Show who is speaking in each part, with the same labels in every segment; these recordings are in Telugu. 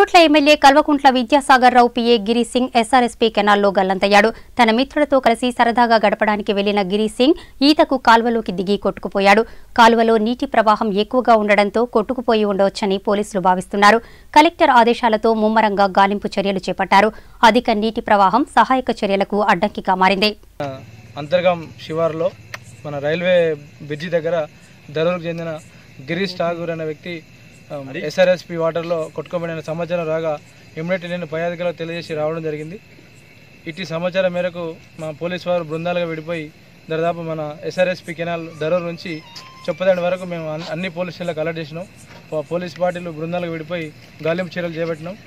Speaker 1: Korutla MLA Kalvakuntla Vidyasagar Rao PA Giri Singh SRSP కెనాల్లో గల్లంతయ్యాడు. తన మిత్రులతో కలిసి సరదాగా గడపడానికి వెళ్లిన గిరి సింగ్ ఈతకు కాల్వలోకి దిగి కొట్టుకుపోయాడు. కాలువలో నీటి ప్రవాహం ఎక్కువగా ఉండడంతో కొట్టుకుపోయి ఉండవచ్చని పోలీసులు భావిస్తున్నారు. కలెక్టర్ ఆదేశాలతో ముమ్మరంగా గాలింపు చర్యలు చేపట్టారు. అధిక నీటి ప్రవాహం సహాయక చర్యలకు అడ్డంకిగా మారింది.
Speaker 2: అంతర్గం శివారులో మన రైల్వే బ్రిడ్జి దగ్గర దరూరుకు చెందిన గిరీష్ ఠాగూర్ అనే వ్యక్తి ఎస్ఆర్ఎస్పీ వాటర్లో కొట్టుకోబడిన సమాచారం రాగా ఇమ్మీడియట్లీ నేను పై అధికారులకు తెలియజేసి రావడం జరిగింది. ఇటు సమాచారం మేరకు మా పోలీసు వారు బృందాలుగా విడిపోయి దాదాపు మన ఎస్ఆర్ఎస్పీ కెనాల్ దరూరు నుంచి చొప్పదండి వరకు మేము అన్ని పోలీస్ స్టేషన్లకు అలర్ట్ చేసినాం. పోలీస్ పార్టీలు బృందాలకు విడిపోయి గాలింపు చర్యలు చేపట్టినాం.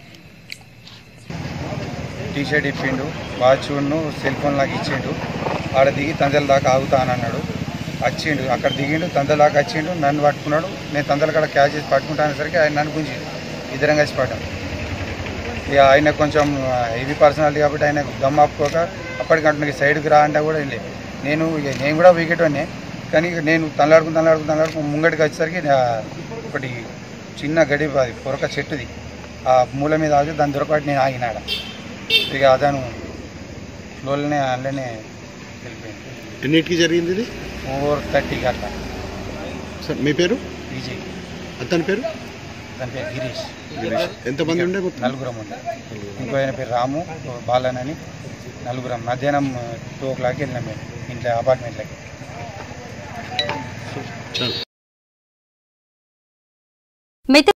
Speaker 3: టీషర్ట్ ఇప్పిండు, వాచ్ను సెల్ ఫోన్ లాగా ఇచ్చిండు. ఆడ దిగి తందల దాకా ఆగుతానన్నాడు. వచ్చిండు, అక్కడ దిగిండు, తందల దాకా వచ్చిండు, నన్ను పట్టుకున్నాడు. నేను తందల కాడ క్యాచ్ చేసి పట్టుకుంటానేసరికి ఆయన నన్ను గుంజిండు. ఇద్దరం కలిసి పడ్డాం. ఇక ఆయన కొంచెం హెవీ పర్సనాలిటీ కాబట్టి ఆయన దమ్ ఆపుకోక అప్పటికంటే సైడ్కి రా అంటే కూడా వెళ్ళి నేను కూడా వికెట్నే. కానీ ఇక నేను తనలాడుకుని ముంగడికి వచ్చేసరికి ఒకటి చిన్న గడి పొరక చెట్టుది ఆ మూల మీద ఆగి దాని దొరకబట్టి నేను ఆగినాడ. ఇక అతను ఫ్లోలోనే అందులోనే వెళ్ళిపోయింది.
Speaker 4: ఎన్నిటికి జరిగింది ఇది?
Speaker 3: 4:30 అట్లా.
Speaker 4: సార్ మీ పేరు?
Speaker 3: విజయ్.
Speaker 4: అతని పేరు?
Speaker 3: అతని పేరు గిరీష్.
Speaker 4: ఎంతమంది ఉండే?
Speaker 3: నలుగురం ఉండే. ఇంకో ఆయన పేరు రాము, బాలన్ అని. నలుగురం మధ్యాహ్నం 2 o'clock వెళ్ళినాం మేము ఇంట్లో అపార్ట్మెంట్లకి.